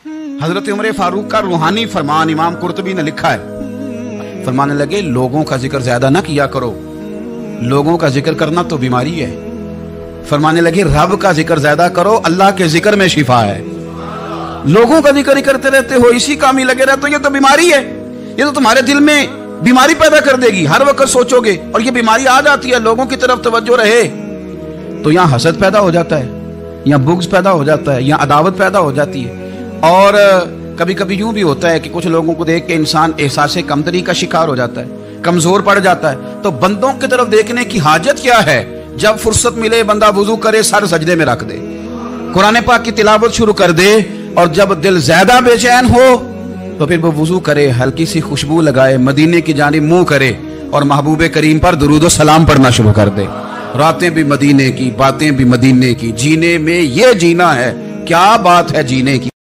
हजरत उमर फारूक का रूहानी फरमान इमाम कुर्तुबी ने लिखा है। फरमाने लगे लोगों का जिक्र ज्यादा ना किया करो, लोगों का जिक्र करना तो बीमारी है। फरमाने लगे रब का जिक्र ज्यादा करो, अल्लाह के जिक्र में शिफा है। लोगों का जिक्र ही करते रहते हो, इसी काम ही लगे रहते हो, ये तो बीमारी है। ये तो तुम्हारे दिल में बीमारी पैदा कर देगी। हर वक्त सोचोगे और ये बीमारी आ जाती है, लोगों की तरफ तवज्जो रहे तो यहां हसद पैदा हो जाता है, यहां बुग़्ज़ पैदा हो जाता है, यहां अदावत पैदा हो जाती है। और कभी कभी यूं भी होता है कि कुछ लोगों को देख के इंसान एहसास कमतरी का शिकार हो जाता है, कमजोर पड़ जाता है। तो बंदों की तरफ देखने की हाजत क्या है? जब फुर्सत मिले बंदा वुजू करे, सर सजदे में रख दे, कुरान पाक की तिलावत शुरू कर दे, और जब दिल ज्यादा बेचैन हो तो फिर वो वुजू करे, हल्की सी खुशबू लगाए, मदीने की जानिब मुंह करे और महबूबे करीम पर दुरूद सलाम पढ़ना शुरू कर दे। रातें भी मदीने की, बातें भी मदीने की, जीने में ये जीना है, क्या बात है जीने की।